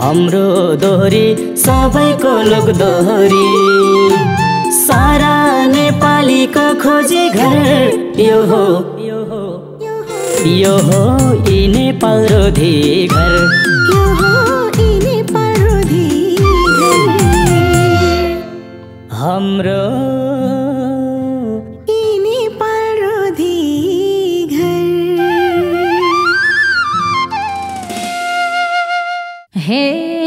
हाम्रो दोहोरी सबैको लोक दोहोरी, सारा नेपालीको खोजी घर यो हो यो हो यी नेपाल रोधी घर, यो हो यी नेपाल रोधी घर, हाम्रो यी नेपाल रोधी घर। हे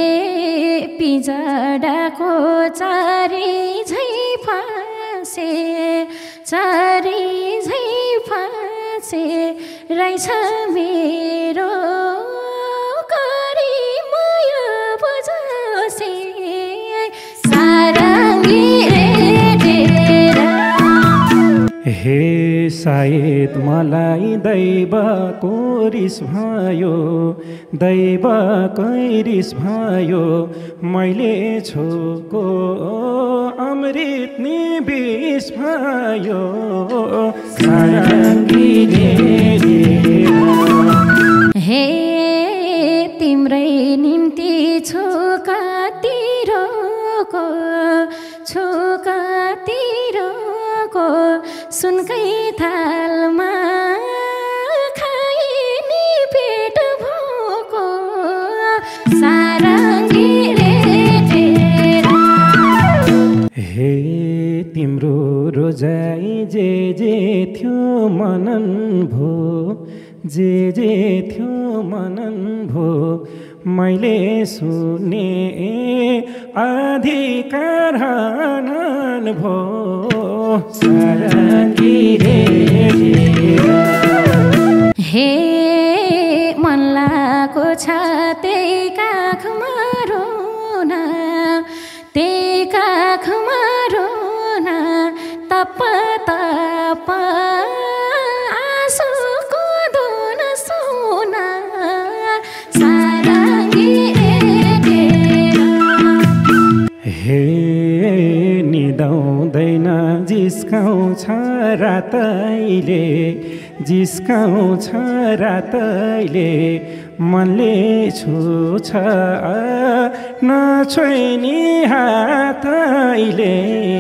पिजडाको चारी झै फाँसे, चारी झै फाँसे रहेछ मेरो करी माया बजासे, सारङ्गी रेटेर। हे सायद मलाई दैवको रिस भयो, दैवकै रिस भयो, मैले छोको अमृत नि विष भयो, सारङ्गी रेटेर। हे तिम्रै निम्ति छोकातिरको, छोकातिरको सुनकै थालमा खाइनी पेट भोको, सारङ्गी रेटेर। हे तिम्रो रोजाइ जे थियो मनन भो, जे थियो मनन भो, मैले सुने अधिकार हनन भो, सारङ्गी रेटेर। हे मनलाको छ त्यही काखमा रोना, त्यही काखमा रोना, तप तप आँसुको धुन सुना, सारङ्गी रेटेर। हे निदाउँदैन जिस्काउँछ रातैले, जिस्काउँछ रातैले, मनले छुछ नछोइनी हातैले,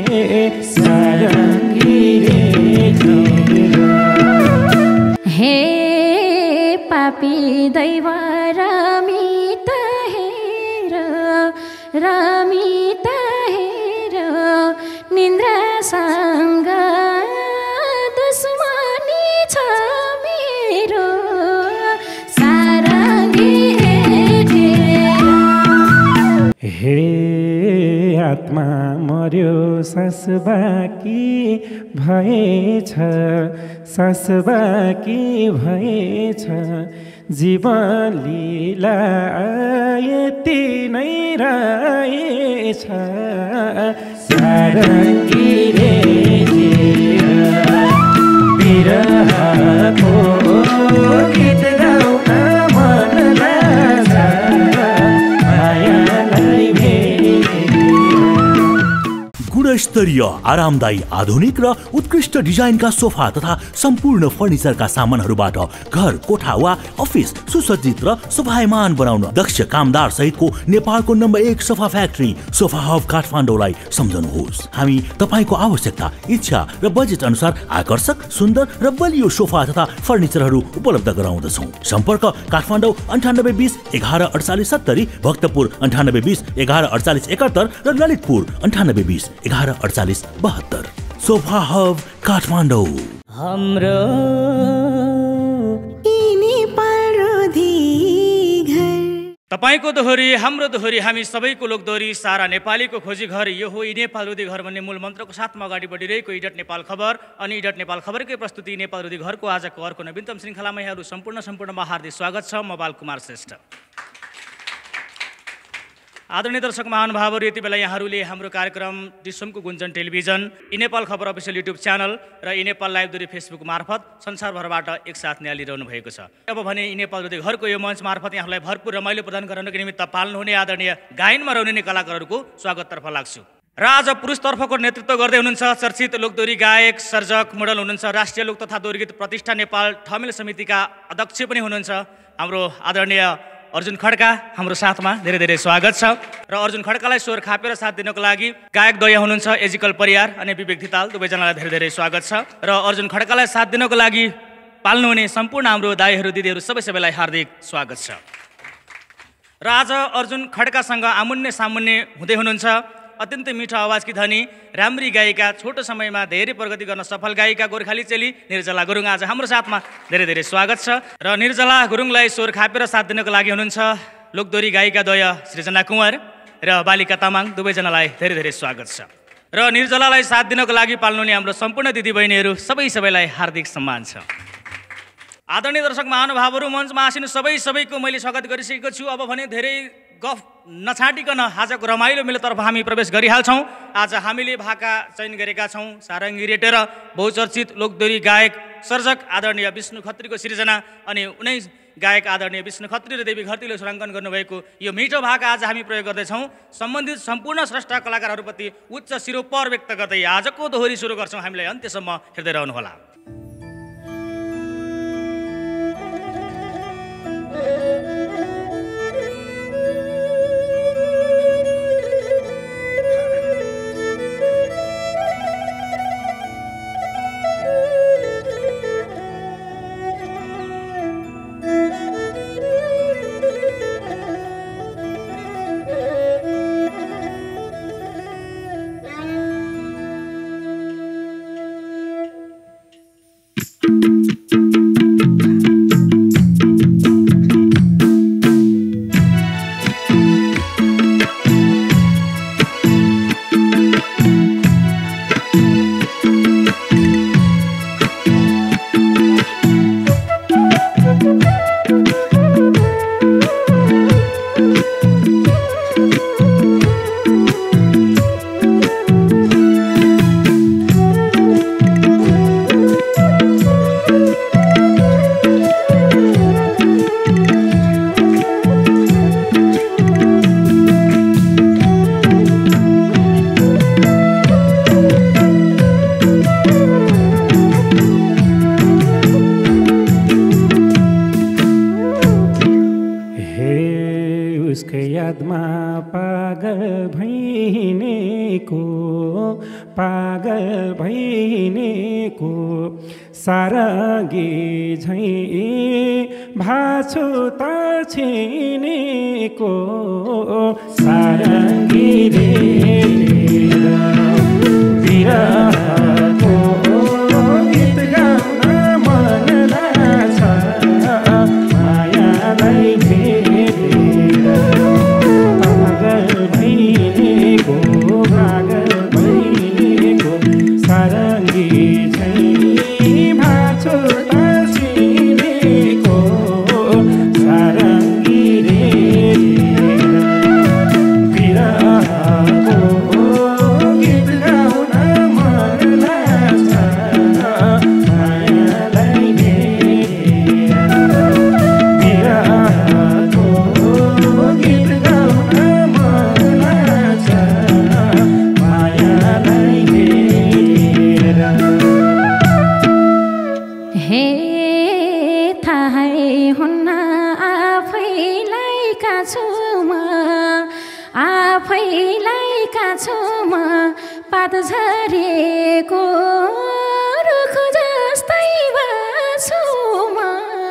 सारङ्गी रेटेर। हे पापी दैव रमित हेर, रमित हेर, निन्द्रासँग दुश्मनी छ मेरो, सारङ्गी रेटेर। हे आत्मा मर्यो सास बाँकी भएछ, सास बाँकी भएछ, जीवन लीला यति नै रहेछ, सारङ्गी रेटेर। बिरहको गीत गाउन मन लाग्छ, मायालाई भेटेर। गुणस्तरीय, आरामदायी, आधुनिक र उत्कृष्ट डिजाइनका सोफा तथा सम्पूर्ण फर्निचरका सामानहरूबाट घर, कोठा वा अफिस सुसज्जित र शोभायमान बनाउन दक्ष कामदार सहितको नेपालको number 1 sofa factory sofa hub काठमाडौँलाई सम्झनुहोस्। हामी तपाईको आवश्यकता, इच्छा र बजेट अनुसार आकर्षक, सुन्दर र बलियो सोफा तथा फर्निचरहरू उपलब्ध गराउँदछौँ। सम्पर्क काठमाडौँ 9820 11 48 70, भक्तपुर 9820 11 48 71 र ललितपुर 9820 11 48 72। Sofa hub Kathmandu. हाम्रो यी नेपाल रोधी घर। तपाईको दोहोरी, हाम्रो दोहोरी, हामी सबैको लोक दोहोरी, सारा नेपालीको खोजी घर, यो हो यी नेपाल रोधी घर भन्ने मूल मन्त्रको साथमा अगाडि बढिरहेको इडट नेपाल खबर अनि इडट नेपाल खबरकै प्रस्तुति नेपाल रोधी घरको आजको अर्को नवीनतम श्रृङ्खलामा यहाँहरू सम्पूर्णमा हार्दिक स्वागत छ। म बालकुमार श्रेष्ठ। आदरणीय दर्शक महानुभावहरू, यति बेला यहाँहरूले हाम्रो कार्यक्रम डिसोमको गुन्जन टेलिभिजन, इ नेपाल खबर अफिसियल युट्युब च्यानल र E Nepal live Dohori Facebook मार्फत संसारभरबाट एकसाथ निहालिरहनु भएको छ। अब भने इ नेपाल दोहोरी घरको यो मञ्च मार्फत यहाँलाई भरपूर रमाइलो प्रदान गराउनको निमित्त पाल्नुहुने आदरणीय गायनमा रहनुहुने कलाकारहरूको स्वागततर्फ लाग्छु। र आज पुरुषतर्फको नेतृत्व गर्दै हुनुहुन्छ चर्चित लोकदोहोरी गायक, सर्जक, मोडल हुनुहुन्छ, राष्ट्रिय लोक तथा दोहोरी गीत प्रतिष्ठान नेपाल ठमेल समितिका अध्यक्ष पनि हुनुहुन्छ हाम्रो आदरणीय अर्जुन खड्का हाम्रो साथमा धेरै धेरै स्वागत छ र अर्जुन खड्कालाई स्वर खापेर साथ दिनको लागि गायक दया हुनुहुन्छ एजिकल परियार अनि विवेक धिताल दुवैजनालाई धेरै धेरै स्वागत छ र अर्जुन खड्कालाई साथ दिनको लागि पाल्नुहुने सम्पूर्ण हाम्रो दाइहरू दिदीहरू सबैलाई हार्दिक स्वागत छ र आज अर्जुन खड्कासँग आमुन्ने सामुन्ने हुँदै हुनुहुन्छ अत्यन्तै मिठो आवाजकी धनी राम्री गायिका छोटो समयमा धेरै प्रगति गर्न सफल गायिका गोर्खाली चेली निर्जला गुरुङ आज हाम्रो साथमा धेरै धेरै स्वागत छ र निर्जला गुरुङलाई स्वर खापेर साथ दिनको लागि हुनुहुन्छ लोकदोरी गायिका दय सृजना कुँवर र बालिका तामाङ दुवैजनालाई धेरै धेरै स्वागत छ र निर्जलालाई साथ दिनको लागि पाल्नुहुने हाम्रो सम्पूर्ण दिदीबहिनीहरू सबैलाई हार्दिक सम्मान छ। आदरणीय दर्शक महानुभावहरू मञ्चमा आसिनु सबैको मैले स्वागत गरिसकेको छु। अब भने धेरै गफ नछाटिकन आजको रमाइलो मेलोतर्फ हामी प्रवेश गरिहाल्छौँ। आज हामीले भाका चयन गरेका छौँ सारङ्गी रेटेर बहुचर्चित लोकदोरी गायक सर्जक आदरणीय विष्णु खत्रीको सिर्जना अनि उनै गायक आदरणीय विष्णु खत्री र देवी घरतीले सुराङ्कन गर्नुभएको यो मिठो भाका आज हामी प्रयोग गर्दैछौँ। सम्बन्धित सम्पूर्ण स्रष्टा कलाकारहरूप्रति उच्च शिरोपर व्यक्त गर्दै आजको दोहोरी सुरु गर्छौँ। हामीलाई अन्त्यसम्म हेर्दै रहनुहोला। सारङ्गी झैँ भाछु तर्छिनेको सारङ्गी रे विरहको गीत गाउन मन लाग्छ मायालाई भेटेर पागल भइनेको सारङ्गी झरेको रुख जस्तै भाछु म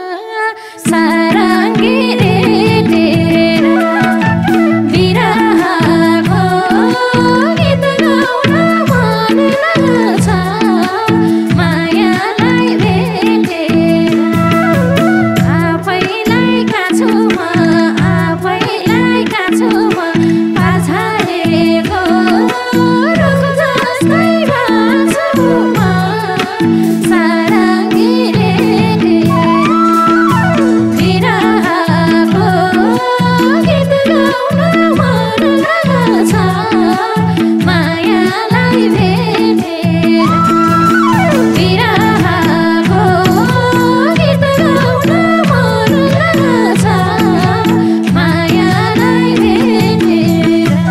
सारङ्गी रेटेर विरहको गीत गाउन मन लाग्छ मायालाई भेटेर आफैलाई काछु म पाछारेको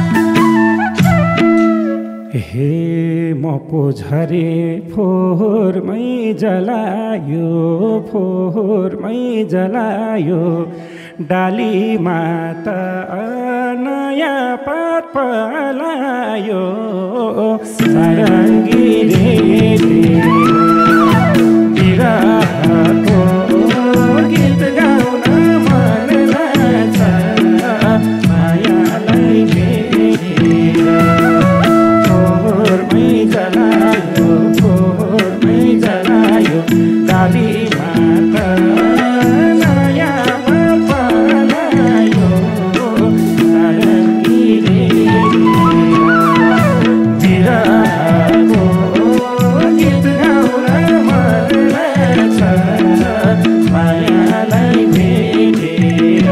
झरे फोहोर फोहोरमै जलायो फोहोरमै जलायो डालीमा त नयाँ पात पलायो सारङ्गी रे बिरहको गीत गाउन मन लाग्छ मायालाई भेटेर फोहोरमै जलायो फोहोरमै जलायो डालीमा त नयाँ पात पलायो सारङ्गी रे बिरहको गीत गाउन मन लाग्छ मायालाई भेटेर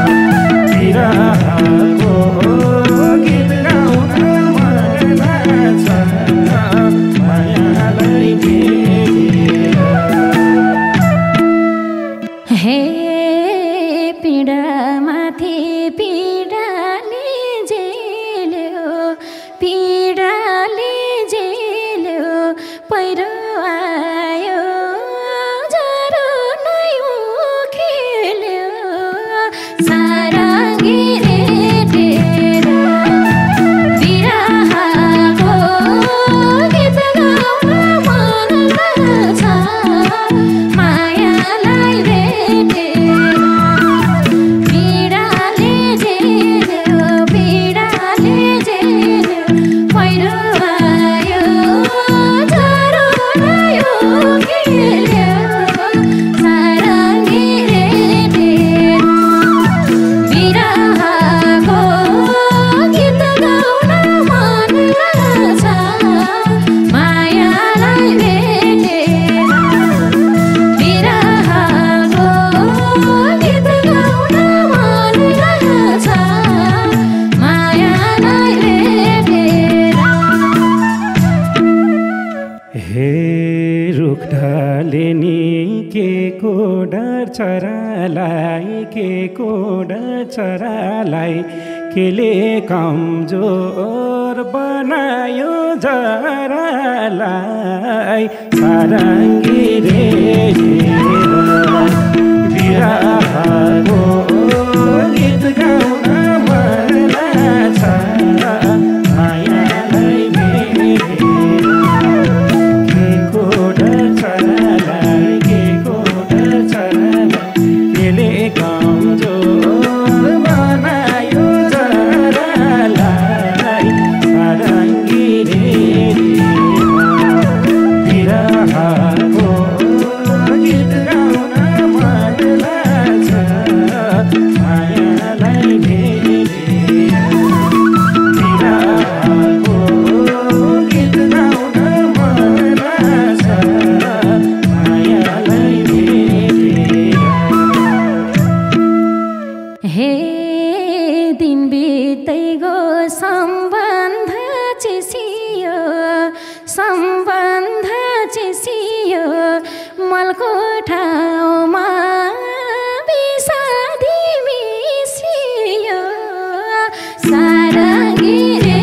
बिरहको गीत गाउन मन लाग्छ मायालाई भेटेर हे पीडामाथि पीडाले जेल्यो पहिरो आयो ज्वरो नै उखेल्यो सारङ्गी रे बिरहको गीत गाउन मन लाग्छ मायालाई भेटेर पीडाले जेल्यो पहिरो आयो ज्वरो नै उखेल्यो सारङ्गी रे बिरहको गीत गाउन मन लाग्छ मायालाई भेटेर बिरहको गीत गाउन मन लाग्छ मायालाई भेटेर हे रुख ढलेनी के को डर चरालाई केले कमजोर बनायो जरालाई सारङ्गी रे बिरहको गीत गाउन मन लाग्छ मायालाई भेटेर केको डर चरालाई केले कमजोर बनायो जरालाई सारङ्गी रे बिरहको गीत गाउन मन लाग्छ मायालाई भेटेर बिरहको गीत गाउन मन लाग्छ मायालाई भेटेर हे दिन बित्दै गो सम्बन्ध चिसियो मलको ठाउँमा विषादी मिसियो सारङ्गी रे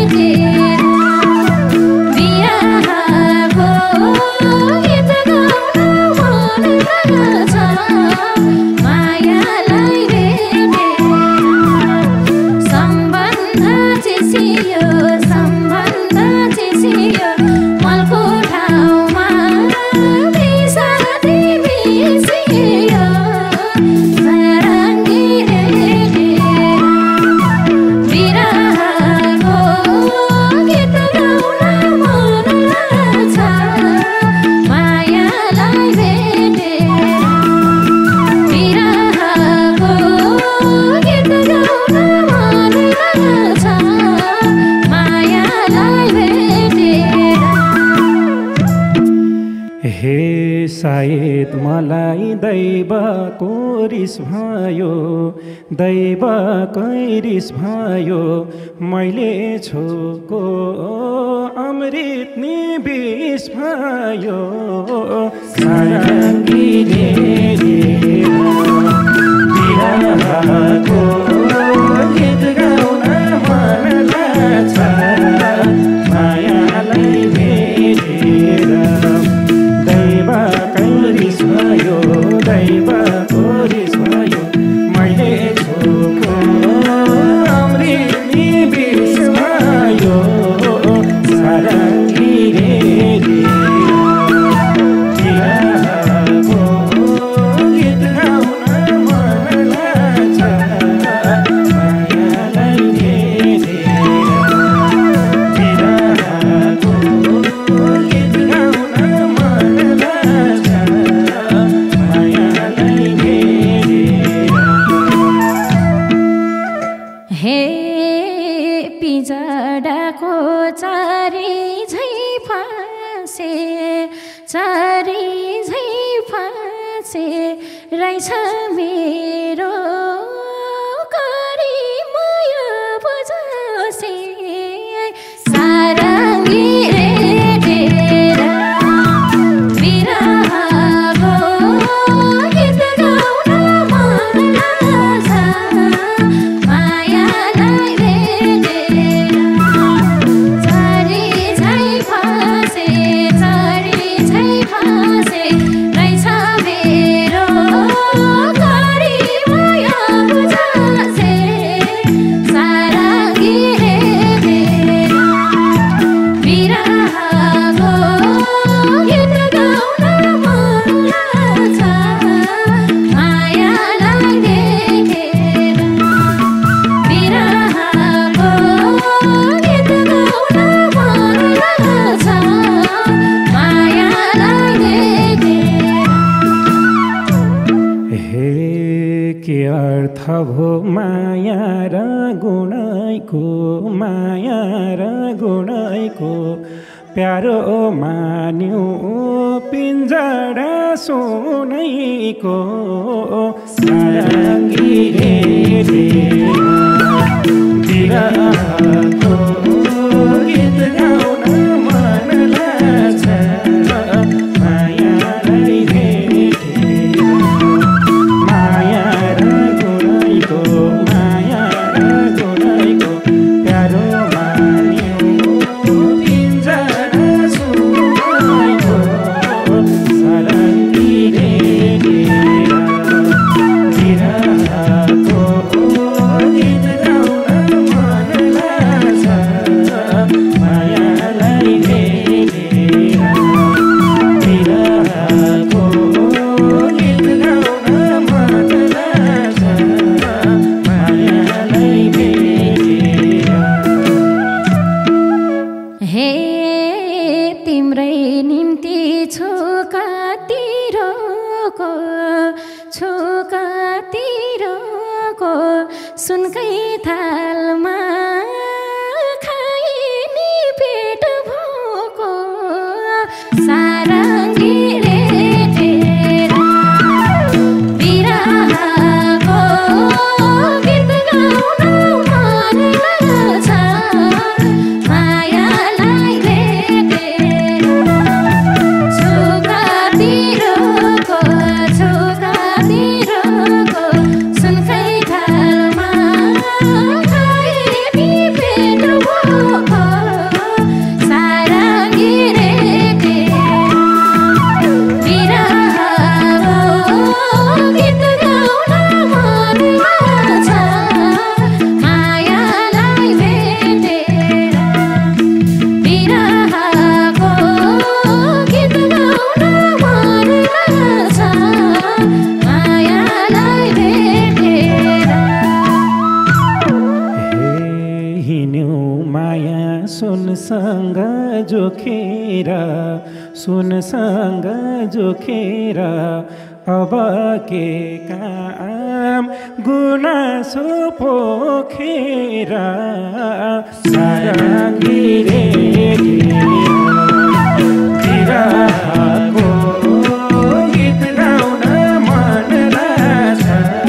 बिरहको गीत गाउन मन लाग्छ मायालाई भेटेर सम्बन्ध चिसियो मलको ठाउँमा विषादी मिसियो सारङ्गी रे बिरहको गीत गाउन मन लाग्छ मायालाई भेटेर बिरहको गीत गाउन मन लाग्छ मायालाई भेटेर हे सायद मलाई दैवको रिस भयो मैले छोको अमृत नि विष भयो सारङ्गी रे बिरहको गीत गाउन मन लाग्छ मायालाई भेटेर सारी झै फाँसे रहेछ मेरो करी माया बजासे सारङ्गी रेटेर बिरहको गीत गाउन मन लाग्छ मायालाई भेटेर झरी झै फाँसे रहेछ मेरो करी माया बजासे सारङ्गी रेटेर बिरहको गीत गाउन मन लाग्छ मायालाई देखेर बिरहको गीत गाउन मन लाग्छ मायालाई देखेर हे के अर्थ भो माया र गुणैको माया र गुणैको प्यारो मान्यो पिञ्जरा सुनैको सारङ्गी बिरहको गीत गाउन मन लाग्छ मायालाई भेटेर माया र गुणैको प्यारो मान्यो पिञ्जरा सुनैको सारङ्गी बिरहको गीत गाउन मन लाग्छ मायालाई भेटेर बिरहको गीत गाउन मन लाग्छ मायालाई भेटेर हे तिम्रै निम्ति छोकातिरको सुनकै थालमा खाइनी पेट भोको सारङ्गी रेटेर बिरहको गीत गाउन मन लाग्छ मायालाई भेटेर छोकातिरको सुनकै थालमा खाइनी पेट भोको सारङ्गी रेटेर बिरहको गीत गाउन मन लाग्छ मायालाई भेटेर बिरहको गीत गाउन मन लाग्छ मायालाई भेटेर हे हिँड्यौ माया सुनसँग जोखेर अब के काम गुनासो पोखेर सारङ्गी बिरहको गीत गाउन मन लाग्छ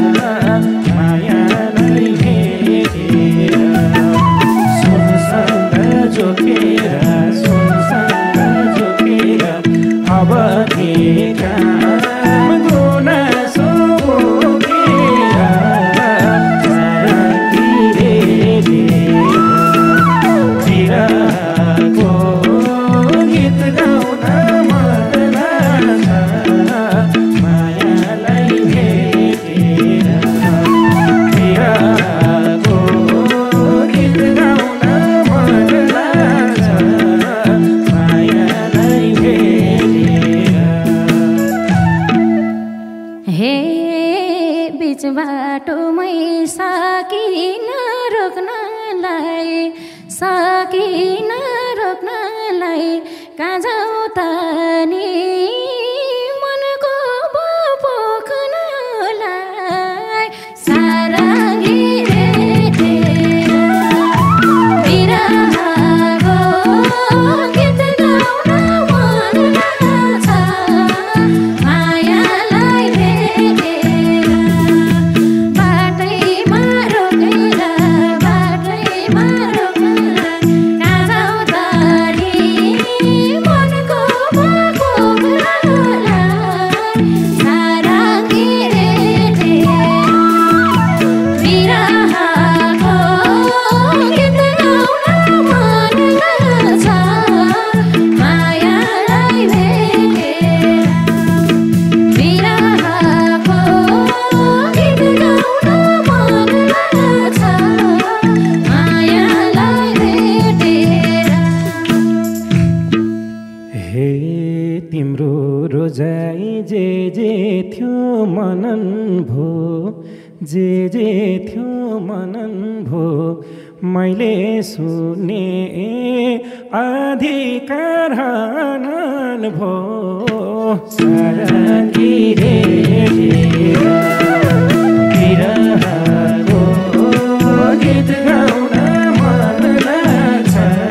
मायालाई भेटेर सुनसँग जोखेर अब के काम गुनासो पोखेर सारङ्गी बिरहको गीत गाउन मन लाग्छ मायालाई भेटेर बिरहको गीत गाउन मन लाग्छ मायालाई भेटेर हे बीच बाटोमै सकिन रोक्नलाई कहाँ जाऊ त नि मनको पोख्नलाई सारङ्गी रेटेर बिरहको गीत गाउन मन लाग्छ मेरो रोजाइ जे थियो मनन भो जे थियो मनन भो मैले सुने अधिकार हनन भो सारङ्गी रे विरहको गीत गाउन मन लाग्छ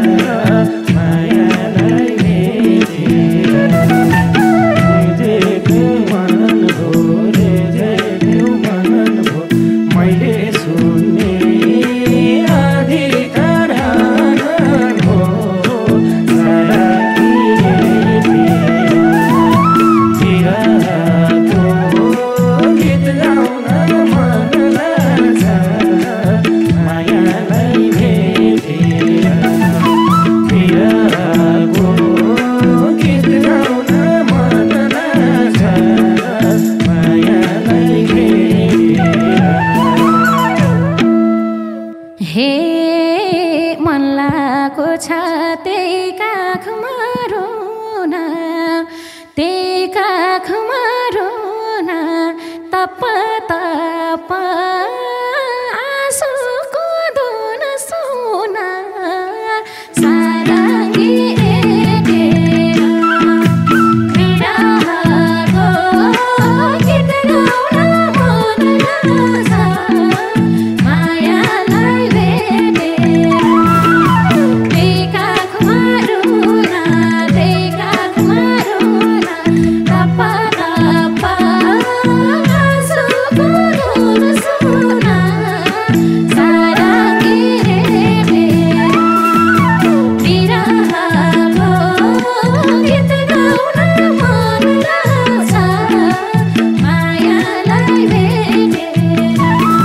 मायालाई भेटेर जे मनन भो जे मनन भो मैले सुने अधिकार हनन भो सारङ्गी रे विरहको गीत गाउन मन लाग्छ मायालाई भेटेर विरहको गीत गाउन मन लाग्छ मायालाई भेटेर हे मनलाको छ त्यही काखमा रोना त्यही काखमा रोना तप तप आँसुको धुन सुना सारङ्गी रे विरहको गीत गाउन मन लाग्छ मायालाई भेटेर त्यही काखमा रोना त्यही काखमा रोना तप तप आँसुको धुन सुना सारङ्गी रे विरहको गीत गाउन मन लाग्छ मायालाई भेटेर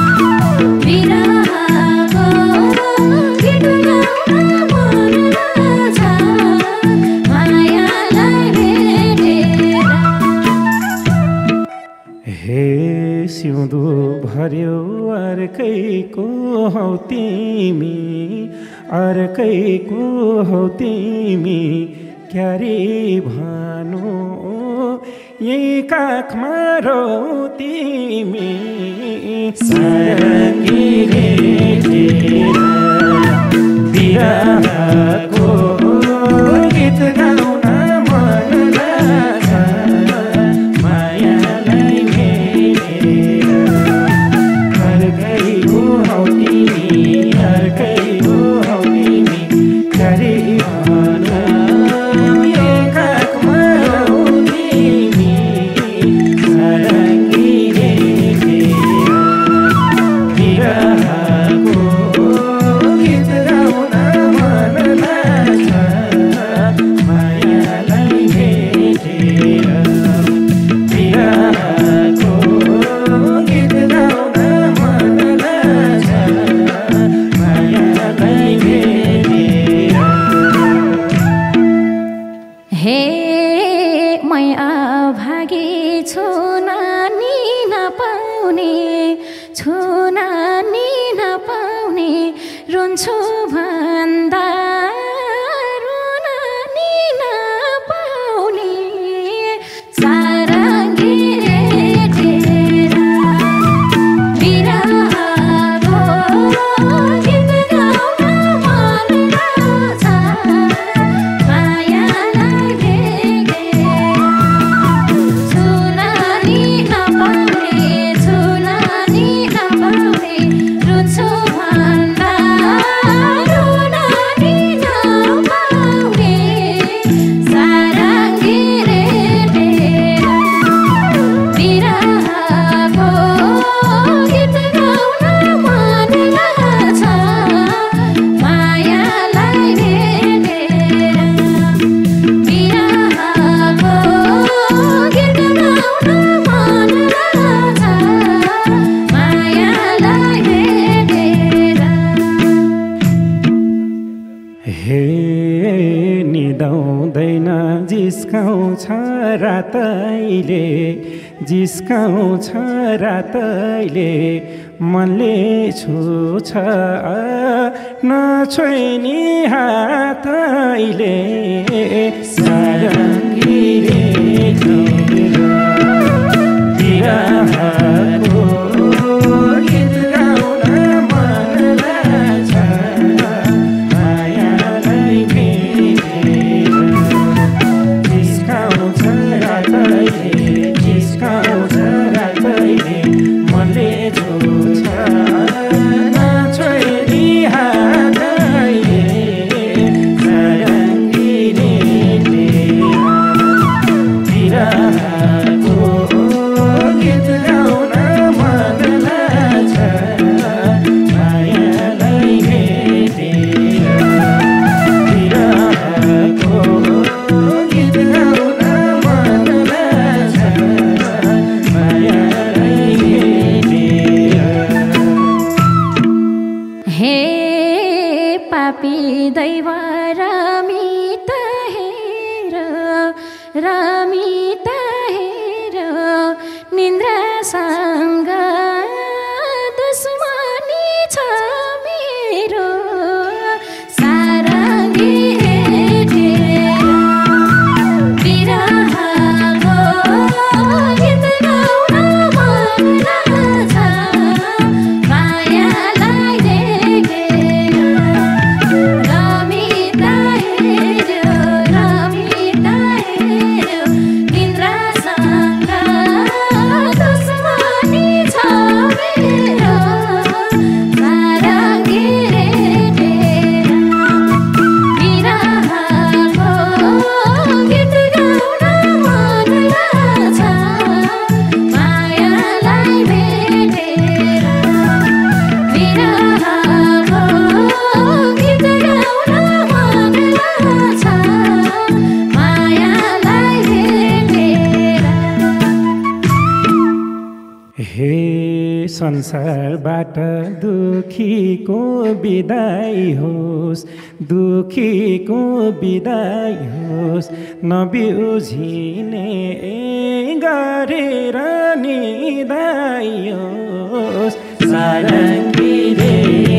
विरहको गीत गाउन मन लाग्छ मायालाई भेटेर हे सिउँदो भर्यो अर्कैको हौ तिमी अर्कैको हौ तिमी क्यारे भानु यही काखमा रौ तिमी सारङ्गी रे विरहको गीत गाउन मन लाग्छ मायालाई भेटेर अर्कैको हौ तिमी अर्कैको हौ तिमी क्यारे भानु यही काखमा रौ तिमी सारङ्गी रे विरहको गीत गाउन मन लाग्छ मायालाई भेटेर विरहको गीत गाउन मन लाग्छ मायालाई भेटेर हे मै अभागी छु नानी नपाउने छु नानी नपाउने रुन्छु भन्दा रुनानी नपाउने सारङ्गी रे विरहको गीत गाउन मन लाग्छ मायालाई भेटेर छुनानी नपाउने रुन्छु भन्दा रुनानी नपाउने सारङ्गी रे विरहको गीत गाउन मन लाग्छ मायालाई भेटेर विरहको गीत गाउन मन लाग्छ मायालाई भेटेर हे निदाउँदैन जिस्काउँछ रातैले जिस्काउँछ रातैले मनले छुछ नछोइनी हातैले सारङ्गी रे रातैले जिस्काउँछ रातैले मनले छोड्छ नछोडी हातैले सारङ्गीले बिरहको गीत गाउन मन लाग्छ मायालाई भेटेर बिरहको गीत गाउन मन लाग्छ मायालाई भेटेर हे पापी दैव रमित हेर रमित हेर निन्द्रासँग दुश्मनी छ मेरो सारङ्गी हेरेर बिरहको गीत गाउन मन लाग्छ मायालाई देखेर रमिता हेर्यो रमिता हेर्यो निन्द्रासँग दुश्मनी छ मेरो सारङ्गी हेरेर बिरहको गीत गाउन मन लाग्छ मायालाई भेटेर बिरहको गीत गाउन मन लाग्छ मायालाई भेटेर हे संसारबाट दुखीको बिदाई होस् दुखीको बिदाई होस् नबिउझिने गरेर निदाई होस् सारङ्गीले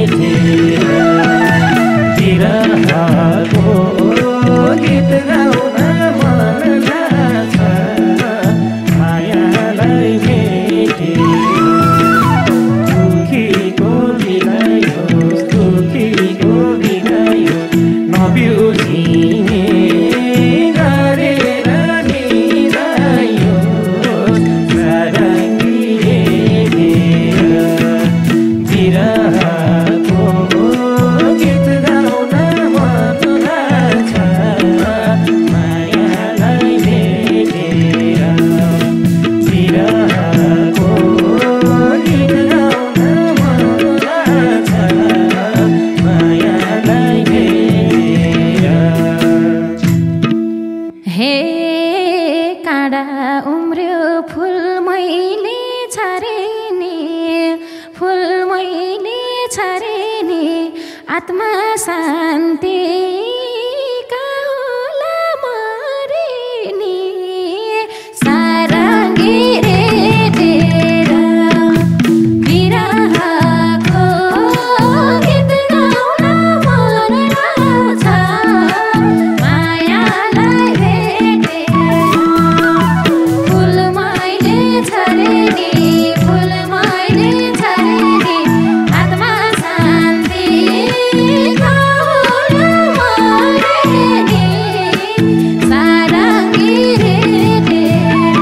बिरहको गीत गाउन मन लाग्छ मायालाई भेटेर दुखीको बिदाई होस् दुखीको बिदाई होस् नबिउझिने गरेर निदाई होस् सारङ्गीले बिरहको गीत गाउन मन लाग्छ मायालाई भेटेर बिरहको गीत गाउन मन लाग्छ मायालाई भेटेर हे काँडा उम्र्यो फुल मैले छारेनी फुल मैले छारेनी आत्मा शान्ति काहुला मरेनी सारङ्गी हेरेर बिरहको गीत गाउन मन लाग्छ मायालाई भेटेर फुल मैले छारेनी फुल मैले छारेनी आत्मा शान्ति काहुला मरेनी सारङ्गी हेरेर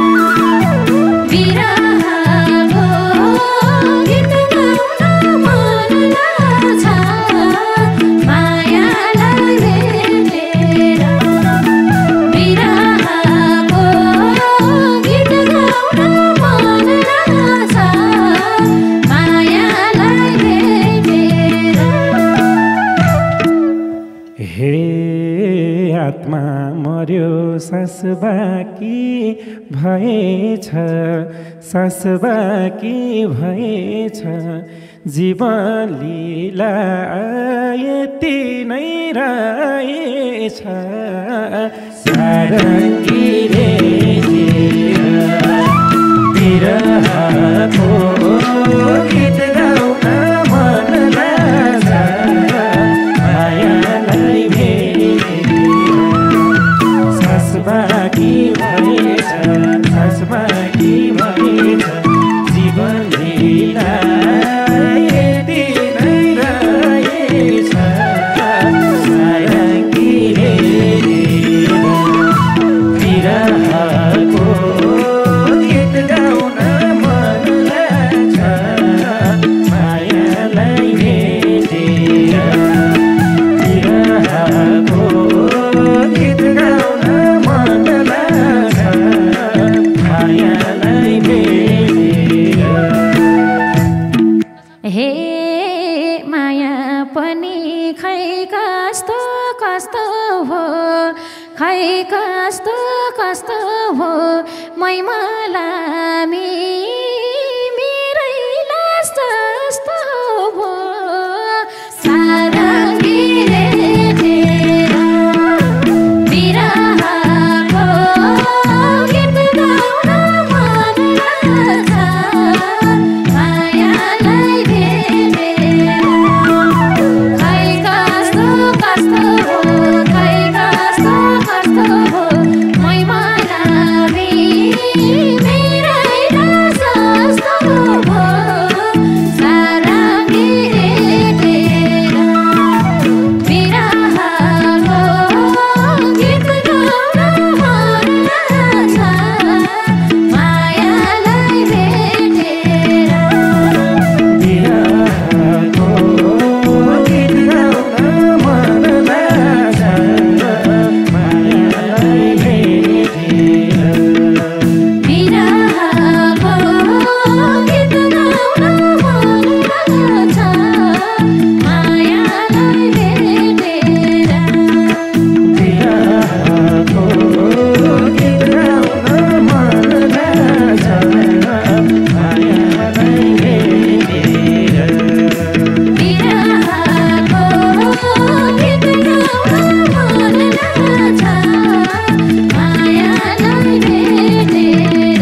बिरहको गीत गाउन मन लाग्छ मायालाई भेटेर बिरहको गीत गाउन मन लाग्छ मायालाई भेटेर हे आत्मा मर्यो सास बाँकी भएछ सास बाँकी भएछ जीवन लीला यति नै रहेछ सारङ्गीले बिरहको गीत गाउन मन लाग्छ मायालाई भेटेर सास बाँकी भएछ सास बाँकी भएछ जीवन लीला यति नै रहेछ सारङ्गीले बिरहको मैमलामी मेरै लास जस्तो भो सारङ्गी रे तेरा बिरहको गीत गाउन मन लाग्छ मायालाई भेटेर खै कस्तो कस्तो हो खै कस्तो कस्तो हो मैमलामी मेरै लास जस्तो भो सारङ्गी रे तेरा बिरहको गीत गाउन मन लाग्छ मायालाई भेटेर बिरहको गीत गाउन मन लाग्छ मायालाई भेटेर बिरहको गीत गाउन मन लाग्छ मायालाई भेटेर बिरहको गीत गाउन मन लाग्छ मायालाई भेटेर बिरहको गीत गाउन मन लाग्छ मायालाई भेटेर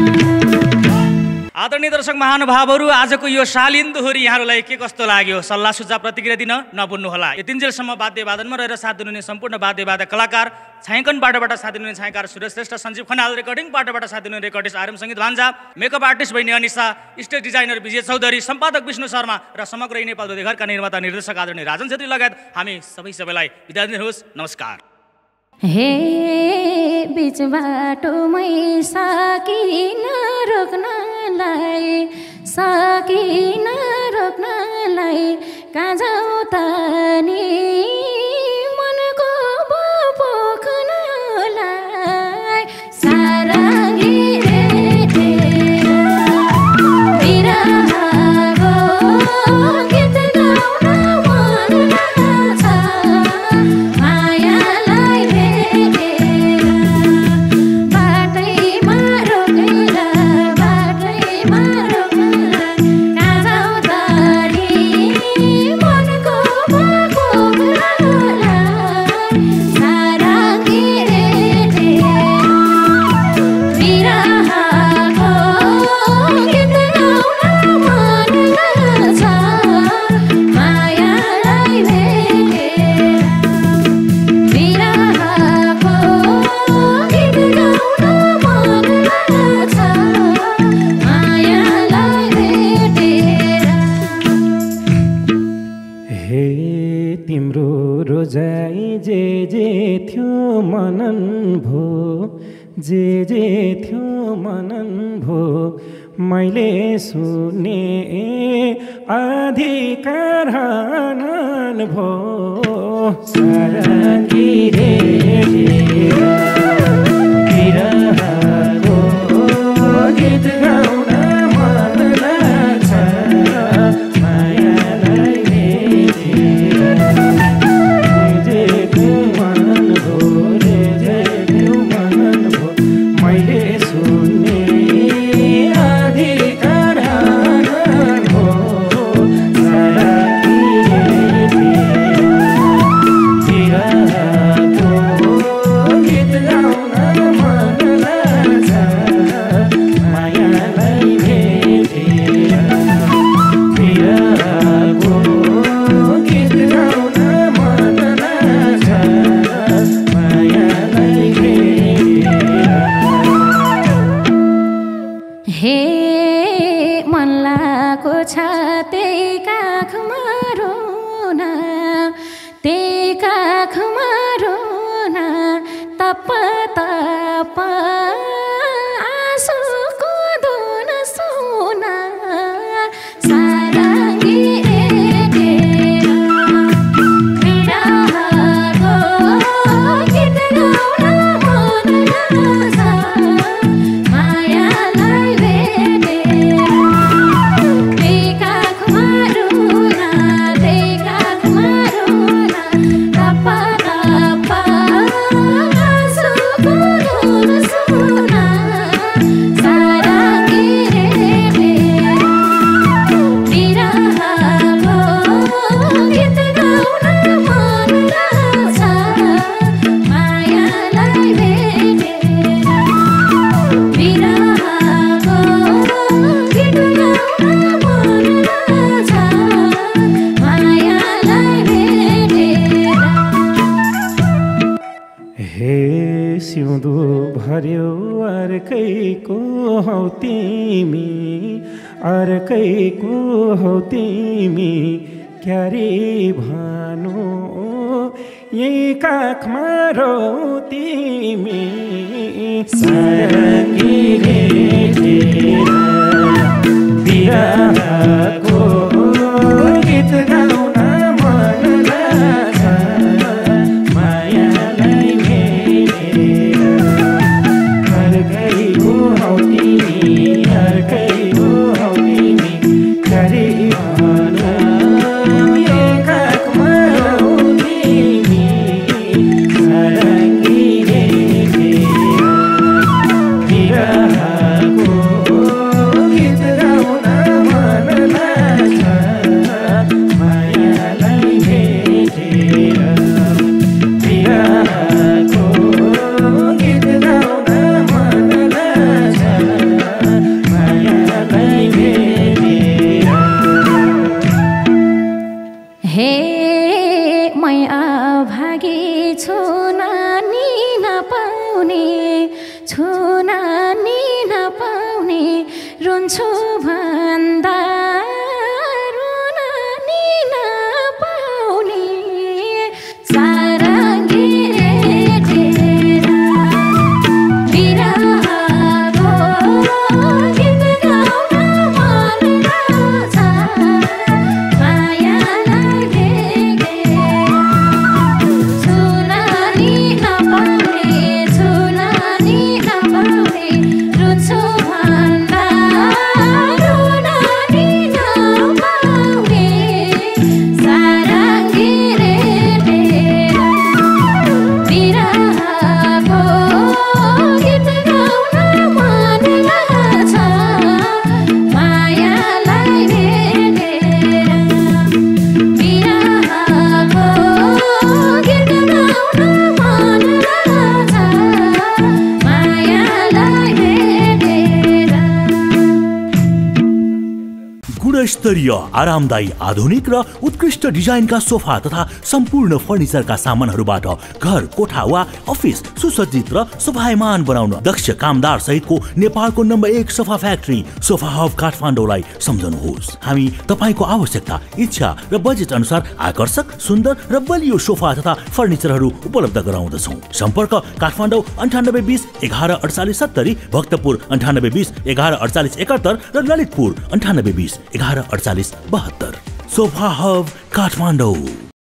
आदरणीय दर्शक महानुभावहरू आजको यो शालीन दोहोरी यहाँहरूलाई के कस्तो लाग्यो सल्लाह सुझाव प्रतिक्रिया दिन नभुल्नुहोला यतिन्जेलसम्म वाद्यवादनमा रहेर साथ दिनुहुने सम्पूर्ण वाद्यवादक कलाकार छायाङ्कन पाटोबाट साथ दिनुहुने छायाकार सुरेश श्रेष्ठ सञ्जीव खनाल रेकर्डिङ पाटोबाट साथ दिनुहुने रेकर्डिस्ट आर्यम सङ्गीत भान्जा मेकअप आर्टिस्ट बहिनी अनिसा स्टेज डिजाइनर विजय चौधरी सम्पादक विष्णु शर्मा र समग्र यी नेपाल घरका निर्माता निर्देशक आदरणीय राजन छेत्री लगायत हामी सबैलाई बिदा दिनुहोस् नमस्कार हे बीच बाटोमै सकिन रोक्नलाई कहाँ जाऊ त नि मनको पोख्नलाई सारङ्गी रे तेरा बिरहको गीत गाउन मन लाग्छ मायालाई भेटेर बाटैमा रोकेर कहाँ जाऊ त नि मनको पोख्नलाई सारङ्गी रे तेरा बिरहको गीत गाउन मन लाग्छ मायालाई भेटेर बिरहको गीत गाउन मन लाग्छ मायालाई भेटेर हे तिम्रो रोजाइ जे थियो मनन भो जे थियो मनन भो मैले सुने अधिकार हनन भो सारङ्गी रे बिरहको गीत गाउन मन लाग्छ मायालाई भेटेर जे मनन भो जे मनन भो मैले सुने अधिकार हनन भो सारङ्गी रे बिरहको गीत गाउन मन लाग्छ मायालाई भेटेर बिरहको गीत गाउन मन लाग्छ मायालाई भेटेर हे मनलाको छ त्यही काखमा रोन तप तप आँसुको धुन सुन सारङ्गी रे तेरा बिरहको गीत गाउन मन लाग्छ मायालाई भेटेर काखमा रोन तप तप आँसुको अर्कैको हौ तिमी अर्कैको हौ तिमी क्यारे भानु यही काखमा रौ तिमी सारङ्गी भेटेर बिरहको गीत गाउन मन लाग्छ मायालाई भेटेर अर्कैको हौ तिमी अर्कैको हौ तिमी क्यारे भानु यही काखमा रौ तिमी सारङ्गी भेटेर बिरहको गीत गाउन मन लाग्छ मायालाई भेटेर बिरहको गीत गाउन मन लाग्छ मायालाई भेटेर हे माया भागी छु नानी नपाउने छु नानी नपाउने रुन्छु भन्दा रुनानी नपाउने सारङ्गी भेटेर बिरहको गीत गाउन मन लाग्छ मायालाई भेटेर सुनानी नपाउने रुन्छु भन्दा रुनानी नपाउने सारङ्गी भेटेर बिरहको गीत गाउन मन लाग्छ मायालाई भेटेर बिरहको गीत गाउन मन लाग्छ मायालाई भेटेर गुणस्तरीय आरामदायी आधुनिक र उत्कृष्ट डिजाइनका सोफा तथा सम्पूर्ण फर्निचरका सामानहरूबाट घर कोठा वा अफिस सुसज्जित र शोभायमान बनाउन दक्ष कामदार सहितको नेपालको number 1 sofa factory sofa hub काठमाडौँलाई सम्झनुहोस्। हामी तपाईको आवश्यकता इच्छा र बजेट अनुसार आकर्षक सुन्दर र बलियो सोफा तथा फर्निचरहरू उपलब्ध गराउँदछौँ। सम्पर्क काठमाडौँ 9820 114870, भक्तपुर 9820 114871 र ललितपुर 9820 114872। Sofa hub Kathmandu.